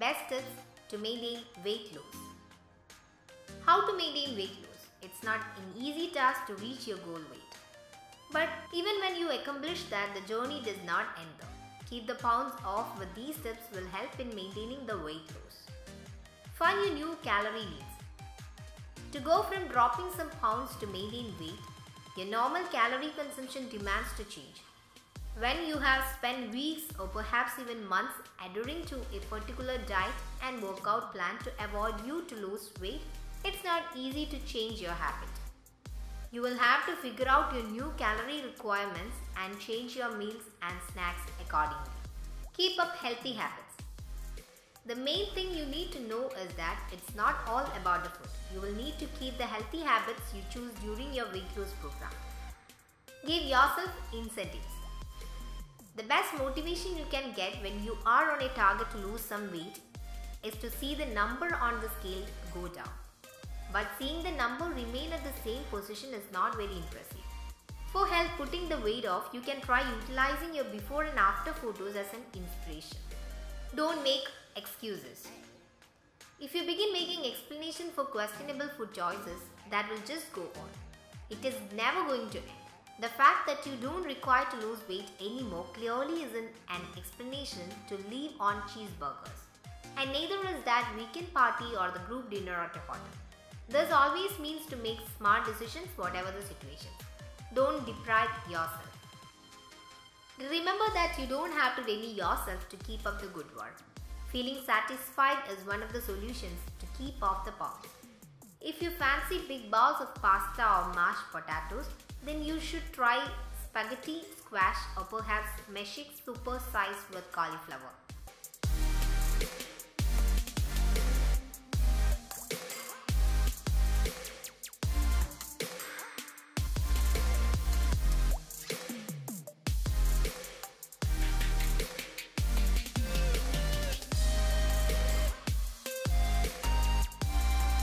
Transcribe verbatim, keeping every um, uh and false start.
Best tips to maintain weight loss. How to maintain weight loss? It's not an easy task to reach your goal weight. But even when you accomplish that, the journey does not end there. Keep the pounds off with these tips will help in maintaining the weight loss. Find your new calorie needs. To go from dropping some pounds to maintain weight, your normal calorie consumption demands to change. When you have spent weeks or perhaps even months adhering to a particular diet and workout plan to avoid you to lose weight, it's not easy to change your habit. You will have to figure out your new calorie requirements and change your meals and snacks accordingly. Keep up healthy habits. The main thing you need to know is that it's not all about the food. You will need to keep the healthy habits you choose during your weight loss program. Give yourself incentives. The best motivation you can get when you are on a target to lose some weight is to see the number on the scale go down. But seeing the number remain at the same position is not very impressive. For help putting the weight off, you can try utilizing your before and after photos as an inspiration. Don't make excuses. If you begin making explanations for questionable food choices, that will just go on. It is never going to end. The fact that you don't require to lose weight anymore clearly isn't an explanation to live on cheeseburgers. And neither is that weekend party or the group dinner at a hotel. This always means to make smart decisions whatever the situation. Don't deprive yourself. Remember that you don't have to deny yourself to keep up the good work. Feeling satisfied is one of the solutions to keep off the pounds. If you fancy big bowls of pasta or mashed potatoes, then you should try spaghetti, squash or perhaps meshik super sized with cauliflower.